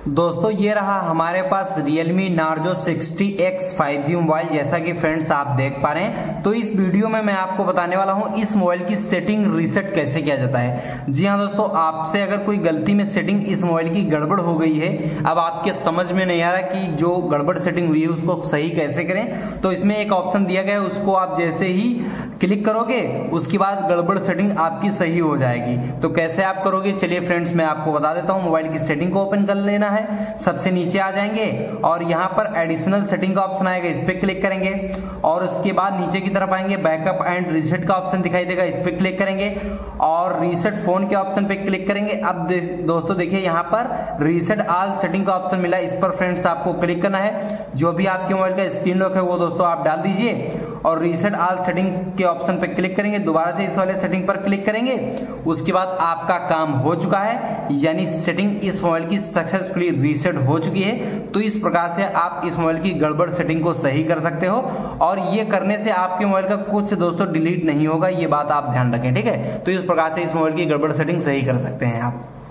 दोस्तों ये रहा हमारे पास Realme Narzo 60X 5G mobile. जैसा कि फ्रेंड्स आप देख पा रहे हैं, तो इस वीडियो में मैं आपको बताने वाला हूं इस मोबाइल की सेटिंग रीसेट कैसे किया जाता है। जी हां दोस्तों, आपसे अगर कोई गलती में सेटिंग इस मोबाइल की गड़बड़ हो गई है, अब आपके समझ में नहीं आ रहा कि जो गड़बड़ सेटिंग हुई है उसको सही कैसे करें, तो इसमें एक ऑप्शन दिया गया है, उसको आप जैसे ही क्लिक करोगे उसके बाद गड़बड़ सेटिंग आपकी सही हो जाएगी। तो कैसे आप करोगे, चलिए फ्रेंड्स मैं आपको बता देता हूं। मोबाइल की सेटिंग को ओपन कर लेना है, सबसे नीचे आ जाएंगे और यहाँ पर एडिशनल सेटिंग का ऑप्शन आएगा, इस पे क्लिक करेंगे और उसके बाद नीचे की तरफ आएंगे, बैकअप एंड रीसेट का ऑप्शन दिखाई देगा, इस पे क्लिक करेंगे और रीसेट फोन के ऑप्शन पे क्लिक करेंगे। अब दोस्तों देखिए यहाँ पर रीसेट ऑल सेटिंग का ऑप्शन मिला, इस पर फ्रेंड्स आपको क्लिक करना है। जो भी आपके मोबाइल का स्क्रीन लॉक है वो दोस्तों आप डाल दीजिए और रीसेट ऑल सेटिंग के ऑप्शन पे क्लिक करेंगे, दोबारा से इस वाले सेटिंग पर क्लिक करेंगे। उसके बाद आपका काम हो चुका है, यानी सेटिंग इस मोबाइल की सक्सेसफुली रीसेट हो चुकी है। तो इस प्रकार से आप इस मोबाइल की गड़बड़ सेटिंग को सही कर सकते हो और ये करने से आपके मोबाइल का कुछ दोस्तों डिलीट नहीं होगा, ये बात आप ध्यान रखें, ठीक है। तो इस प्रकार से इस मोबाइल की गड़बड़ सेटिंग सही कर सकते हैं आप।